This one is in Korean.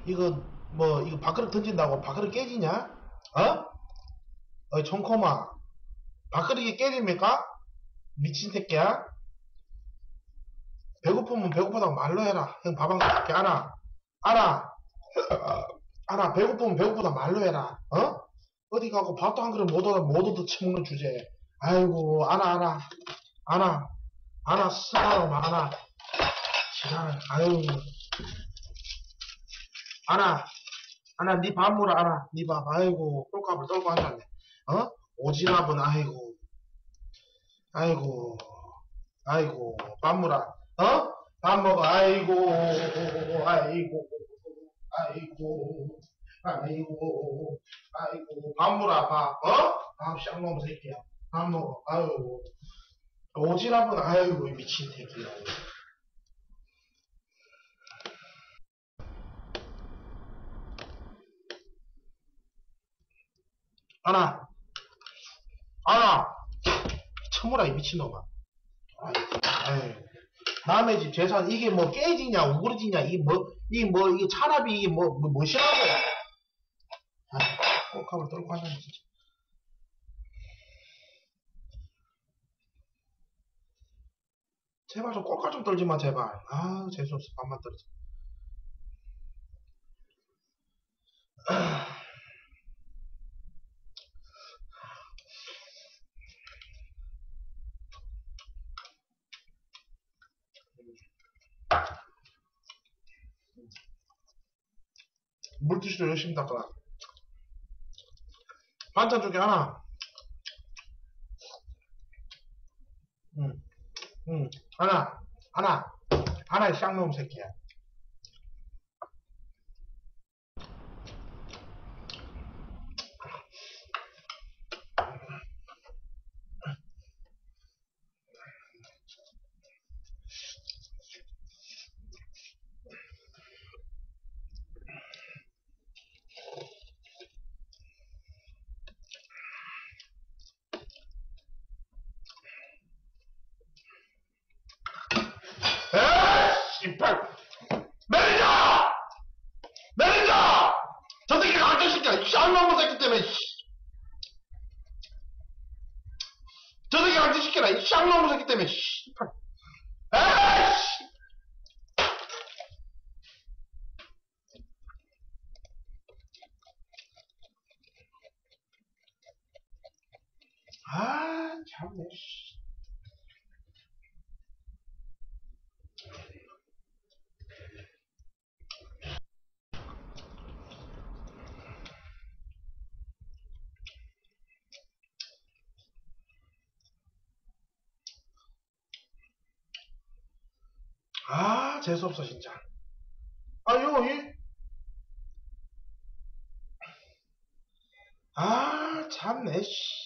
이거 뭐 이거 밥그릇 던진다고 밥그릇 깨지냐? 어? 어이 청코마 밥그릇이 깨집니까? 미친 새끼야? 배고프면 배고프다고 말로 해라. 형 밥 한 그릇 줄게. 알아? 알아? 알아? 배고프면 배고프다 말로 해라. 어? 어디 가고 밥도 한 그릇 못 얻어 처먹는 주제. 아이고 알아 알아 스바로 알아. 지랄. 아유 알아 니 밥 물어. 알아 니 밥. 아이고 꼴값을 떨고 앉았네. 어? 오지랖은 아이고 밥 물어. 어? 밥 먹어. 아이고 밥 물어. 밥. 어? 밥 쌍놈 새끼야. 밥 먹어. 아이고 오지랖은 아이고 미친 새끼야. 알아 처물아 이 미친놈아. 아이고 남의 집 재산 이게 뭐 깨지냐 우그러지냐 이게 차라리 이게 뭐시라고. 꼴값을 떨고 하자니 진짜. 제발 좀 꼴값 좀 떨지마 제발. 아 재수없어 밥만 떨어져. 물티슈도 열심히 닦아라. 반찬 쪽에 하나. 응 하나 이 쌍놈 새끼야. 에이 씨발 매니저 매니저 저 새끼가 안전시켜이 쌍놈 새끼 때문에 저 새끼가 안전시켜라 이 쌍놈 새끼 때문에 씨발. 에이씨 아 참네. 아 재수없어 진짜. 아요 아 참네 씨.